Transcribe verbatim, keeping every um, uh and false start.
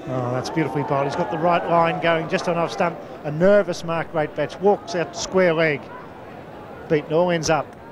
Oh, that's beautifully bowled. He's got the right line going just on off stump. A nervous Mark Greatbatch walks out to square leg. Beaten all ends up.